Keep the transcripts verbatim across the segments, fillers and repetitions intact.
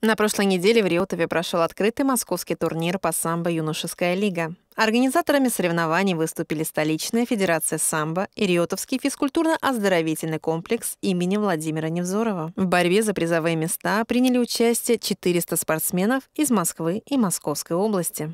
На прошлой неделе в Реутове прошел открытый московский турнир по самбо «Юношеская лига». Организаторами соревнований выступили столичная федерация самбо и Реутовский физкультурно-оздоровительный комплекс имени Владимира Невзорова. В борьбе за призовые места приняли участие четыреста спортсменов из Москвы и Московской области.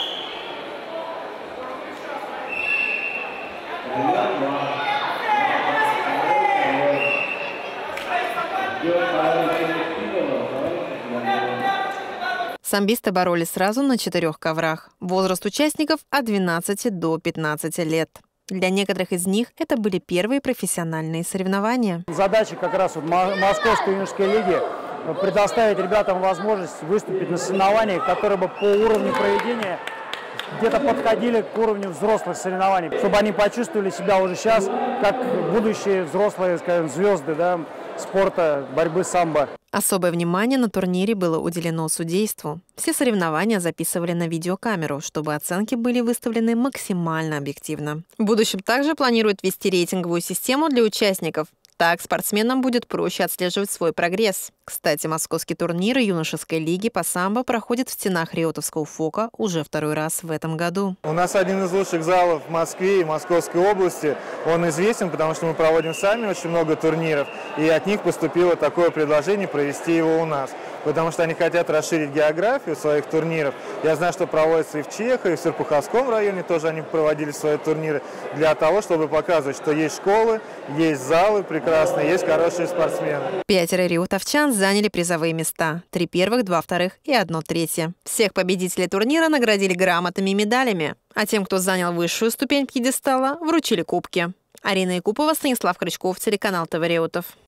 Самбисты боролись сразу на четырех коврах. Возраст участников от двенадцати до пятнадцати лет. Для некоторых из них это были первые профессиональные соревнования. Задача как раз вот Московской юношеской лиги предоставить ребятам возможность выступить на соревнованиях, которые бы по уровню проведения где-то подходили к уровню взрослых соревнований, чтобы они почувствовали себя уже сейчас как будущие взрослые, скажем, звезды, да, спорта, борьбы самбо. Особое внимание на турнире было уделено судейству. Все соревнования записывали на видеокамеру, чтобы оценки были выставлены максимально объективно. В будущем также планируют ввести рейтинговую систему для участников. Так спортсменам будет проще отслеживать свой прогресс. Кстати, московский турнир юношеской лиги по самбо проходит в стенах Реутовского ФОКа уже второй раз в этом году. У нас один из лучших залов в Москве и Московской области. Он известен, потому что мы проводим сами очень много турниров. И от них поступило такое предложение провести его у нас. Потому что они хотят расширить географию своих турниров. Я знаю, что проводится и в Чехове, и в Серпуховском районе тоже они проводили свои турниры. Для того, чтобы показывать, что есть школы, есть залы прекрасные, есть хорошие спортсмены. Пятеро реутовчан заняли призовые места. Три первых, два вторых и одно третье. Всех победителей турнира наградили грамотами и медалями. А тем, кто занял высшую ступень пьедестала, вручили кубки. Арина Якупова, Станислав Крючков, телеканал ТВ Реутов.